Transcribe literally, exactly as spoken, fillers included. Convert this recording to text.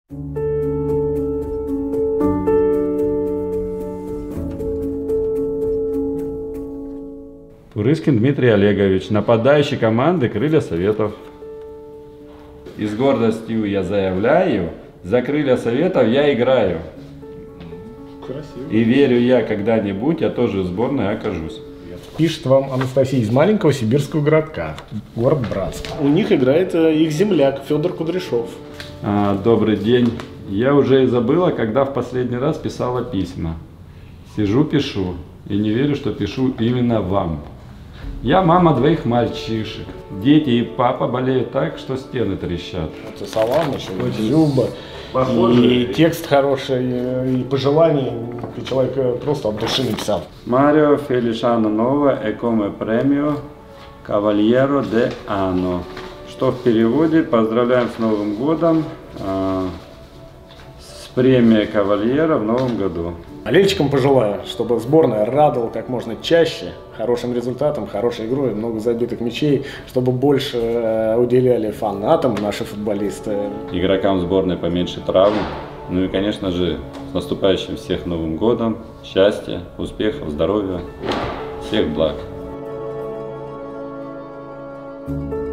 Пурыскин Дмитрий Олегович, нападающий команды «Крылья Советов». И с гордостью я заявляю, за «Крылья Советов» я играю. Красиво. И верю я, когда-нибудь я тоже в сборной окажусь. Пишет вам Анастасия из маленького сибирского городка, город Братск. У них играет их земляк Федор Кудряшов. А, добрый день. Я уже и забыла, когда в последний раз писала письма. Сижу, пишу, и не верю, что пишу именно вам. Я мама двоих мальчишек. Дети и папа болеют так, что стены трещат. Это Салам, еще Люба. И текст хороший, и пожелания. И человек просто от души написал. Марио Фелишано Нова Экоме Премио Кавальеро де Ано. Что в переводе «Поздравляем с Новым годом» э, с премией Кавальера в Новом году. Болельщикам пожелаю, чтобы сборная радовала как можно чаще, хорошим результатом, хорошей игрой, много забитых мячей, чтобы больше уделяли фанатам наши футболисты. Игрокам сборной поменьше травм. Ну и, конечно же, с наступающим всех Новым годом. Счастья, успехов, здоровья, всех благ.